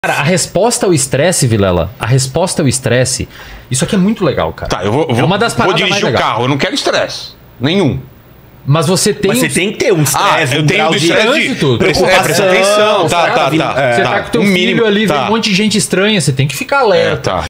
Cara, a resposta ao estresse, Vilela, a resposta ao estresse, isso aqui é muito legal, cara. Tá, eu vou, é uma das vou paradas dirigir mais o legais. carro, eu não quero estresse. Nenhum. Mas você tem... Mas você tem que ter um estresse, eu um tenho grau do de estresse trânsito, presta atenção. Tá. Você tá com teu filho ali, vem um monte de gente estranha, você tem que ficar alerta. Tá.